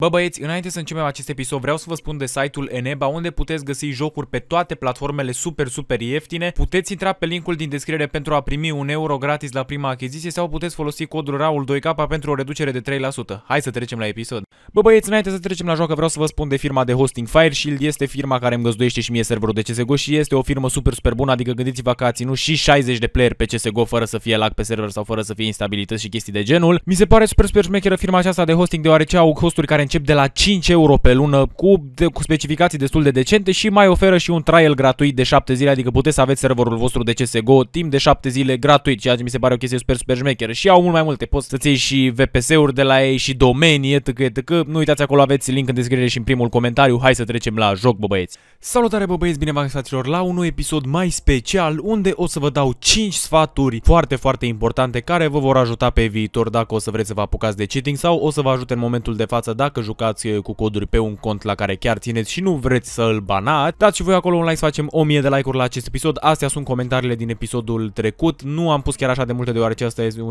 Bă băieți, înainte să începem acest episod, vreau să vă spun de site-ul Eneba, unde puteți găsi jocuri pe toate platformele super ieftine. Puteți intra pe linkul din descriere pentru a primi €1 gratis la prima achiziție sau puteți folosi codul RAUL2K pentru o reducere de 3%. Hai să trecem la episod. Bă băieți, înainte să trecem la joacă, vreau să vă spun de firma de hosting Fireshield. Este firma care îmi găzduiește și mie serverul de CSGO și este o firmă super bună, adică gândiți-vă că a ținut și 60 de player pe CSGO fără să fie lag pe server sau fără să fie instabilități și chestii de genul. Mi se pare super șmecheră firma aceasta de hosting, deoarece au hosturi care încep de la 5 euro pe lună cu specificații destul de decente și mai oferă și un trial gratuit de 7 zile, adică puteți să aveți serverul vostru de CSGO timp de 7 zile gratuit, ceea ce mi se pare o chestie super șmecheră. Și au mult mai multe, poți să-ți iei și VPS-uri de la ei și domenii, etc. Nu uitați, acolo aveți link în descriere și în primul comentariu. Hai să trecem la joc, bă băieți. Salutare, bă băieți, bine v-am găsit, fraților, la un nou episod mai special unde o să vă dau 5 sfaturi foarte importante care vă vor ajuta pe viitor dacă o să vreți să vă apucați de cheating sau o să vă ajute în momentul de față dacă jucați cu coduri pe un cont la care chiar țineți și nu vreți să îl banați. Dați și voi acolo un like să facem 1000 de like-uri la acest episod. Astea sunt comentariile din episodul trecut. Nu am pus chiar așa de multe, deoarece asta este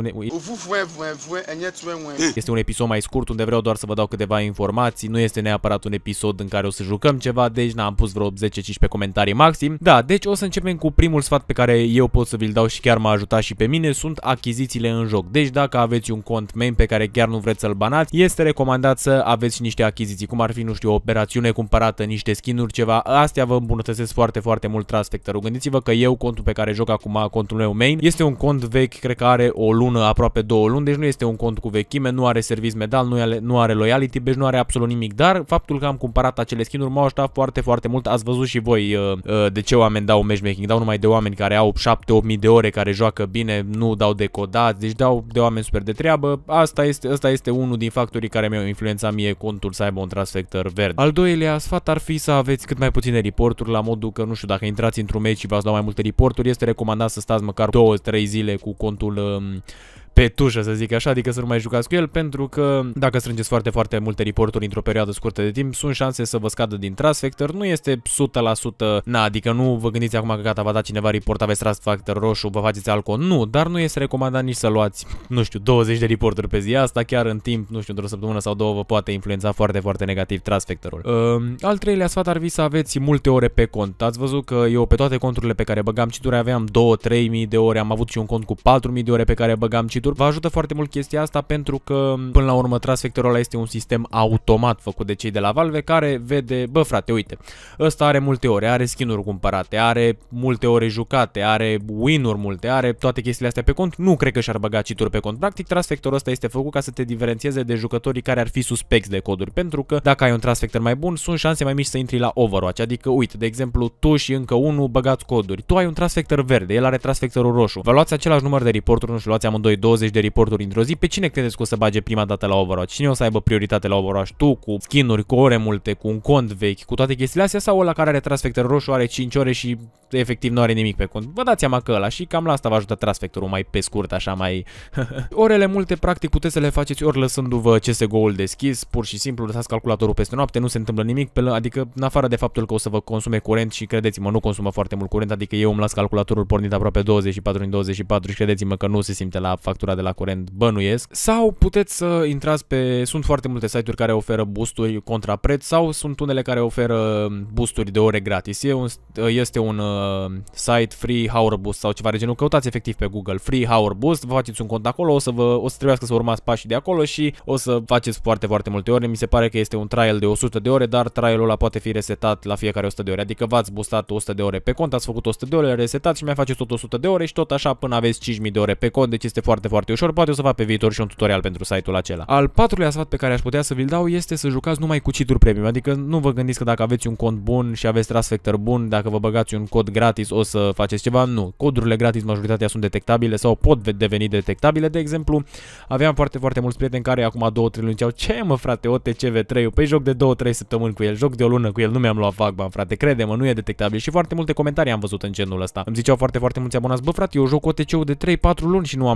un episod mai scurt unde vreau doar să vă dau câteva informații. Nu este neapărat un episod în care o să jucăm ceva, deci n-am pus vreo 10-15 comentarii maxim. Da, deci o să începem cu primul sfat pe care eu pot să vi-l dau și chiar m-a ajutat și pe mine. Sunt achizițiile în joc. Deci dacă aveți un cont main pe care chiar nu vreți să-l banați, este recomandat să aveți niște achiziții, cum ar fi, nu știu, o operațiune cumpărată, niște skin-uri, ceva. Astea vă îmbunătățesc foarte mult trust factor-ul. Gândiți-vă că eu, contul pe care joc acum, contul meu main, este un cont vechi, cred că are o lună, aproape 2 luni, deci nu este un cont cu vechime, nu are service medal, nu are loyalty badge, nu are absolut nimic, dar faptul că am cumpărat acele skin-uri m-au ajutat foarte mult. Ați văzut și voi de ce oameni dau matchmaking, dau numai de oameni care au 7-8 mii de ore, care joacă bine, nu dau de codați, deci dau de oameni super de treabă. Asta este unul din factorii care mi-au influențat mie contul să aibă un trust factor verde. Al doilea sfat ar fi să aveți cât mai puține reporturi, la modul că, nu știu, dacă intrați într-un match și v-ați luat mai multe reporturi, este recomandat să stați măcar 2-3 zile cu contul pe tușă, să zic așa, adică să nu mai jucați cu el, pentru că dacă strângeți foarte multe reporturi într-o perioadă scurtă de timp, sunt șanse să vă scadă din trust factor. Nu este 100%, adică nu vă gândiți acum că gata, v-a dat cineva report, aveți trust factor roșu, vă faceți alcool, nu, dar nu este recomandat nici să luați, nu știu, 20 de reporturi pe zi. Asta chiar în timp, nu știu, într-o săptămână sau două vă poate influența foarte negativ trust factorul. Al treilea sfat ar fi să aveți multe ore pe cont. Ați văzut că eu pe toate conturile pe care băgam cheat-uri aveam 2-3 mii de ore, am avut și un cont cu 4.000 de ore pe care băgam cheat-uri. Vă ajută foarte mult chestia asta pentru că până la urmă trust factorul ăla este un sistem automat făcut de cei de la Valve care vede, bă frate, uite, ăsta are multe ore, are skin-uri cumpărate, are multe ore jucate, are win-uri multe, are toate chestiile astea pe cont, nu cred că și-ar băga cheat-uri pe cont. Practic trust factorul ăsta este făcut ca să te diferențieze de jucătorii care ar fi suspecți de coduri, pentru că dacă ai un trust factor mai bun, sunt șanse mai mici să intri la Overwatch. Adică, uite, de exemplu, tu și încă unul băgați coduri. Tu ai un trust factor verde, el are trust factorul roșu. Vă luați același număr de reporturi, nu știu, luați amândoi 20 de reporturi într-o zi, pe cine credeți că o să bage prima dată la Overwatch? Cine o să aibă prioritate la Overwatch? Tu cu skin-uri, cu ore multe, cu un cont vechi, cu toate chestiile astea, sau ăla care are trust factor roșu, are 5 ore și efectiv nu are nimic pe cont? Vă dați seama că ăla, și cam la asta vă ajută trust factorul mai pe scurt, așa mai... Orele multe, practic, puteți să le faceți ori lăsându-vă CSGO-ul deschis, pur și simplu lăsați calculatorul peste noapte, nu se întâmplă nimic, adică în afară de faptul că o să vă consume curent și credeți-mă, nu consumă foarte mult curent, adică eu îmi las calculatorul pornit aproape 24 din 24 și credeți-mă că nu se simte la factura de la curent, bănuiesc. Sau puteți să intrați pe... Sunt foarte multe site-uri care oferă boosturi contra preț sau sunt unele care oferă boosturi de ore gratis. Este un site Free Hour Boost sau ceva de genul. Căutați efectiv pe Google Free Hour Boost, vă faceți un cont acolo, o să trebuiască să urmați pașii de acolo și o să faceți foarte multe ore. Mi se pare că este un trial de 100 de ore, dar trialul ăla poate fi resetat la fiecare 100 de ore. Adică v-ați boostat 100 de ore pe cont, ați făcut 100 de ore, resetați și mai faceți tot 100 de ore și tot așa până aveți 5000 de ore pe cont, deci este foarte ușor. Poate o să fac pe viitor și un tutorial pentru site-ul acela. Al patrulea sfat pe care aș putea să vi-l dau este să jucați numai cu cheat-uri premium. Adică nu vă gândiți că dacă aveți un cont bun și aveți trust factor bun, dacă vă băgați un cod gratis o să faceți ceva. Nu. Codurile gratis majoritatea sunt detectabile sau pot deveni detectabile. De exemplu, aveam foarte mulți prieteni care acum 2-3 luni ziceau: ce mă frate, OTC V3, păi joc de 2-3 săptămâni cu el, joc de o lună cu el, nu mi-am luat VACBAN, frate, crede-mă, nu e detectabil. Și foarte multe comentarii am văzut în genul ăsta. Îmi ziceau foarte mulți abonați: bă frate, eu joc OTC-ul de 3-4 luni și nu am luat VACBAN.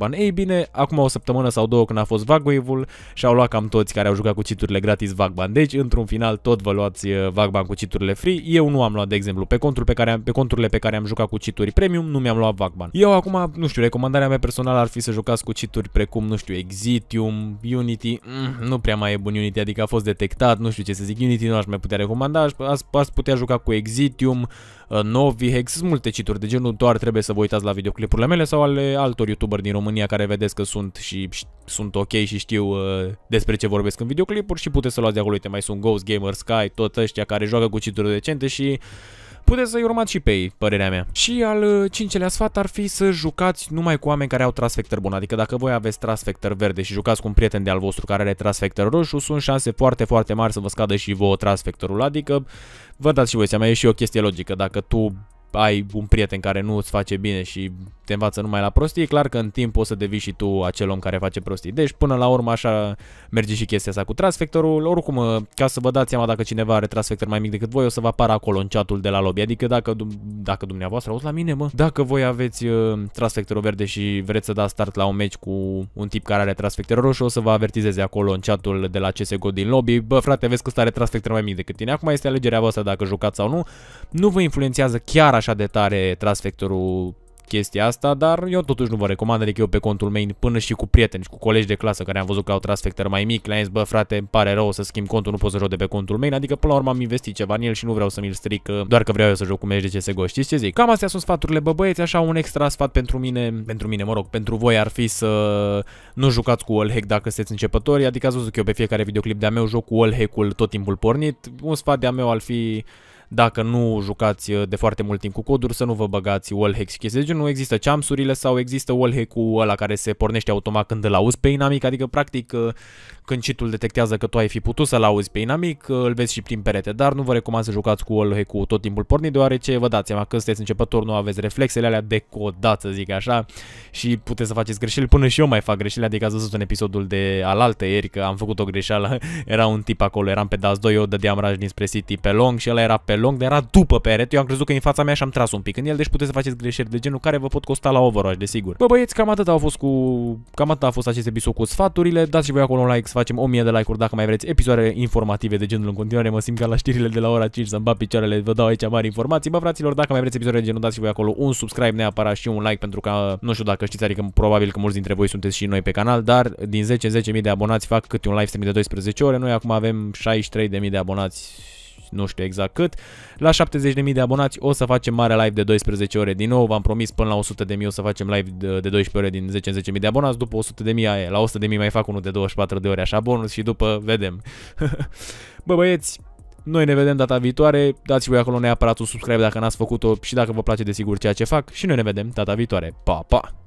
Vagban. Ei bine, acum o săptămână sau două când a fost Vagwave-ul și-au luat cam toți care au jucat cu cheat-urile gratis Vagban. Deci, într-un final, tot vă luați Vagban cu cheat-urile free. Eu nu am luat, de exemplu, pe conturile pe care am jucat cu cheat-uri premium, nu mi-am luat Vagban. Eu acum, nu știu, recomandarea mea personală ar fi să jucați cu cheat-uri precum, nu știu, Exitium, Unity. Nu prea mai e bun Unity, adică a fost detectat, nu știu ce să zic, Unity nu aș mai putea recomanda, ați putea juca cu Exitium, Novihex, sunt multe cheat-uri de genul, doar trebuie să vă uitați la videoclipurile mele sau ale altor youtuberi din România care vedeți că sunt și sunt ok și știu despre ce vorbesc în videoclipuri și puteți să luați de acolo. Uite, mai sunt Ghost Gamer, Sky, tot ăștia care joacă cu cheat-uri decente și puteți să-i urmați și pe ei, părerea mea. Și al cincelea sfat ar fi să jucați numai cu oameni care au trust factor bun. Adică dacă voi aveți trust factor verde și jucați cu un prieten de al vostru care are trust factor roșu, sunt șanse foarte, foarte mari să vă scadă și vouă trust factorul. Adică vă dați și voi seama, e și o chestie logică. Dacă tu ai un prieten care nu îți face bine și te învață numai la prostii, e clar că în timp poți să devii și tu acel om care face prostii. Deci până la urmă așa merge și chestia asta cu trust factorul. Oricum, ca să vă dați seama dacă cineva are trust factor mai mic decât voi, o să vă apară acolo în chatul de la lobby. Adică dacă dumneavoastră, auzi la mine, mă, dacă voi aveți trust factorul verde și vreți să dați start la un match cu un tip care are trust factor roșu, o să vă avertizeze acolo în chatul de la CSGO din lobby. Bă, frate, vezi că ăsta are trust factor mai mic decât tine. Acum este alegerea voastră dacă jucați sau nu. Nu vă influențează chiar așa de tare trust factorul chestia asta, dar eu totuși nu vă recomand, adică eu pe contul main până și cu prieteni și cu colegi de clasă care am văzut că au trust factor mai mic, le-am zis, bă frate, îmi pare rău să schimb contul, nu pot să joc de pe contul main, adică până la urmă am investit ceva în el și nu vreau să mi-l stric doar că vreau eu să joc cu meci de CSGO, știți ce zic? Cam astea sunt sfaturile, bă băieți, așa un extra sfat pentru mine, mă rog, pentru voi ar fi să nu jucați cu wallhack dacă sunteți începători, adică ați văzut că eu pe fiecare videoclip de-a meu joc cu wallhack-ul tot timpul pornit, un sfat de-a meu ar fi: dacă nu jucați de foarte mult timp cu coduri, să nu vă băgați wallhack și chestii de genul. Nu există chamsurile sau există wallhack-ul ăla care se pornește automat când îl auzi pe inamic, adică practic când cheat-ul detectează că tu ai fi putut să-l auzi pe inamic, îl vezi și prin perete, dar nu vă recomand să jucați cu wallhack-ul tot timpul pornit, deoarece vă dați seama că sunteți începători, nu aveți reflexele alea de codat, să zic așa, și puteți să faceți greșeli. Până și eu mai fac greșeli, adică ați văzut în episodul de alaltă ieri că am făcut o greșeală, era un tip acolo, eram pe DAS 2, eu dădeam raj dinspre City pe long și ăla era pe long, dar era după perete, eu am crezut că e în fața mea și am tras un pic în el, deci puteți să faceți greșeli de genul care vă pot costa la Overwatch, desigur. Bă băieți, cam atât a fost acest episod cu sfaturile. Dați și voi acolo un like, să facem 1000 de like-uri dacă mai vreți episoade informative de genul în continuare. Mă simt ca la știrile de la ora 5 să-mi bat picioarele, vă dau aici mari informații. Bă fraților, dacă mai vreți episoade de genul, dați și voi acolo un subscribe neapărat și un like, pentru că nu știu dacă știți, adică probabil că mulți dintre voi sunteți și noi pe canal, dar din 10.000 de abonați fac câte un live stream de 12 ore. Noi acum avem 63.000 de abonați, nu știu exact cât. La 70.000 de abonați o să facem mare live de 12 ore din nou. V-am promis până la 100.000 o să facem live de 12 ore din 10.000 de abonați. După 100.000 aia, la 100.000 mai fac unul de 24 de ore așa bonus și după vedem. Bă băieți, noi ne vedem data viitoare. Dați voi acolo neapărat un subscribe dacă n-ați făcut-o și dacă vă place desigur ceea ce fac. Și noi ne vedem data viitoare. Pa, pa!